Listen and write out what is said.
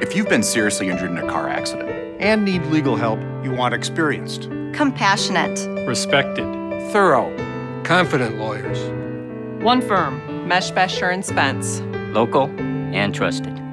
If you've been seriously injured in a car accident and need legal help, you want experienced, compassionate, respected, thorough, confident lawyers. One firm, Meshbesher Spence. Local and trusted.